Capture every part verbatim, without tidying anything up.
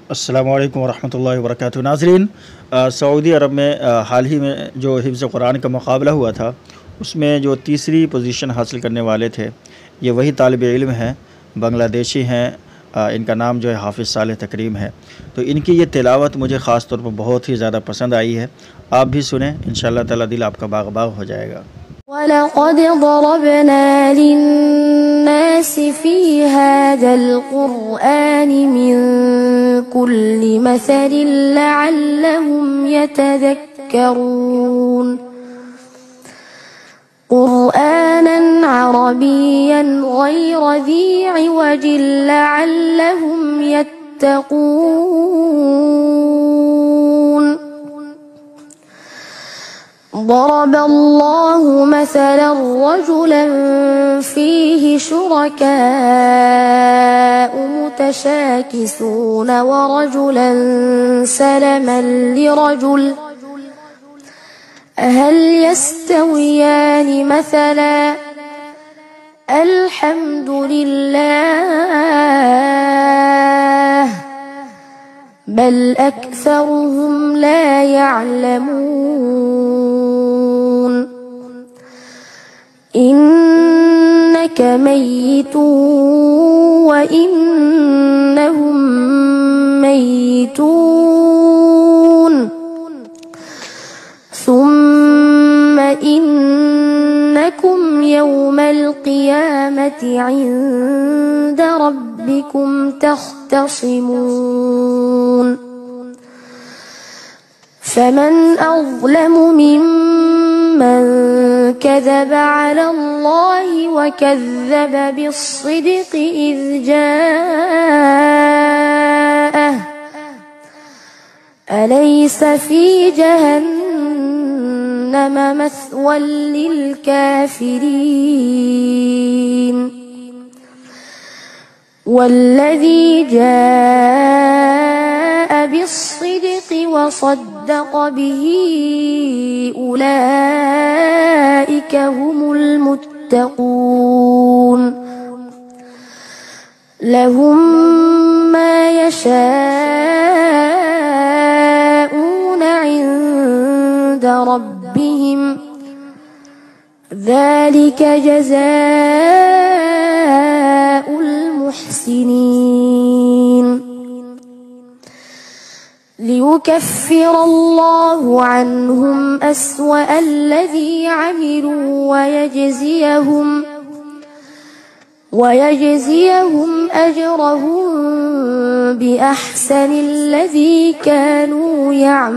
अस्सलामुअलैकुम वरहमतुल्लाहि वबरकातुहू। नाज़रीन, सऊदी अरब में आ, हाल ही में जो हिफ्ज़ कुरान का मुकाबला हुआ था, उसमें जो तीसरी पोजीशन हासिल करने वाले थे, ये वही तालिब इल्म हैं, बांग्लादेशी हैं। आ, इनका नाम जो है हाफिज सालेह तकरीम है। तो इनकी ये तिलावत मुझे ख़ास तौर पर बहुत ही ज़्यादा पसंद आई है। आप भी सुने, इंशाअल्लाह ताला दिल आपका बाग बाग हो जाएगा। वलक़द ज़रबना लिन्नासि फ़ी हाज़ल क़ुरआनि मिन कुल्लि मसलिन लअल्लहुम यतज़क्करून क़ुरआनन अरबिय्यन ग़ैर ज़ी इवजिन लअल्लहुम यत्तक़ून। ضرب الله مثلا رجلا فيه شركاء متشاكسون ورجلا سلما لرجل هل يستويان مثلا الحمد لله بل أكثرهم لا يعلمون. إنك ميت وإنهم ميتون ثم إنكم يوم القيامة عند ربكم تختصمون. فمن أظلم ممن كذب على الله وكذب بالصدق إذ جاءه أليس في جهنم مثوى للكافرين. والذي جاء بالصدق وصدق به أولئك هم المتقون. لهم ما يشاءون عند ربهم ذلك جزاء المحسنين. ليكفر الله عنهم أسوأ الذي عملوا ويجزيهم ويجزيهم أجرهم بأحسن الذي كانوا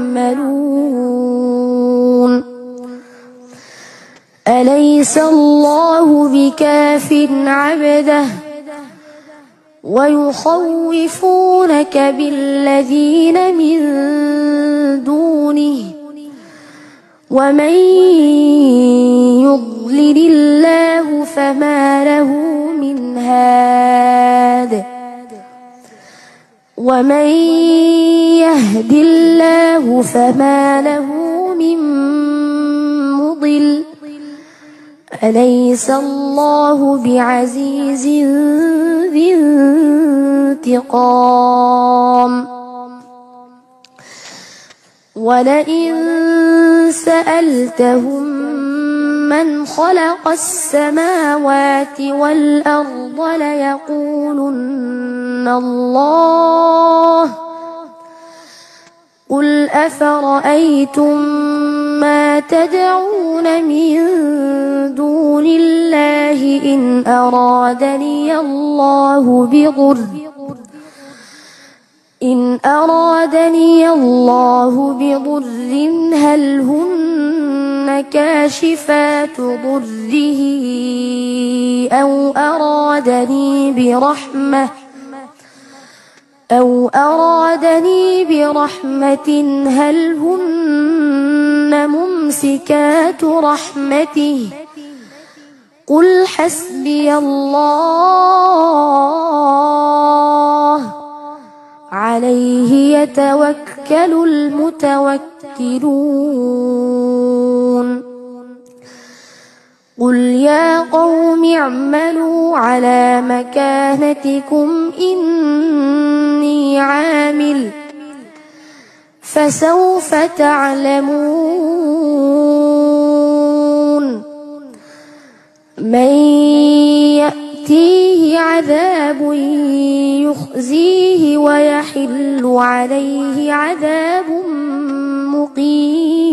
يعملون. أليس الله بكاف عبده ويخوفونك بالذين من دونه ومن يضلل الله فما له من هاد ومن يهد الله فما له من مضل. أليس الله بعزيز ذي انتقام. ولئن سألتهم من خلق السماوات والأرض ليقولن الله. قل أفرأيتم ما تدعون من دون الله إن أرادني الله بضر إن أرادني الله بضر هل هن كاشفات ضره أو أرادني برحمة أو أرادني برحمة هل هن ممسكات رحمته. قل حسبي الله عليه يتوكل المتوكلون. قل يا قوم اعملوا على مكانتكم إني عامل عامل فسوف تعلمون من يأتيه عذاب يخزيه ويحل عليه عذاب مقيم